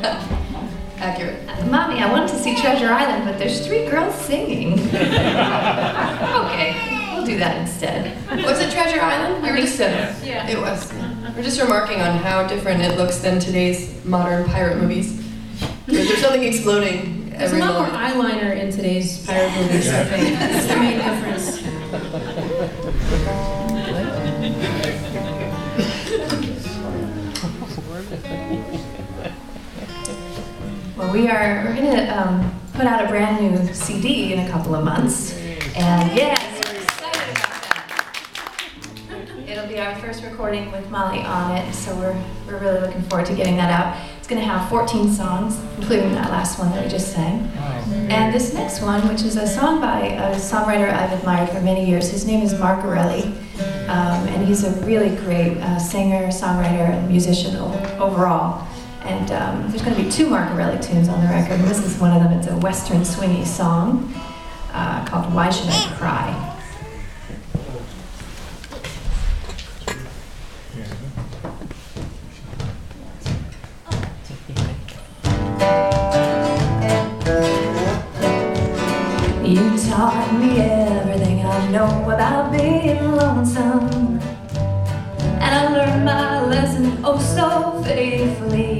Accurate. Mommy, I wanted to see Treasure Island, but there's 3 girls singing. Okay, we'll do that instead. Was it Treasure Island? I think so. Yeah. It was. Yeah. We're just remarking on how different it looks than today's modern pirate movies. There's something exploding There's a every lot more moment. eyeliner in today's pirate movies, I think. That's the main difference. Well, we're going to put out a brand new CD in a couple of months. And yes, we're excited about that. It'll be our first recording with Molly on it, so we're really looking forward to getting that out. It's going to have 14 songs, including that last one that we just sang. And this next one, which is a song by a songwriter I've admired for many years. His name is Erelli, and he's a really great singer, songwriter, and musician overall. And there's going to be 2 Erelli tunes on the record, and this is one of them. It's a western swingy song called Why Should I Cry? You taught me everything I know about being lonesome, and I learned my lesson oh so faithfully.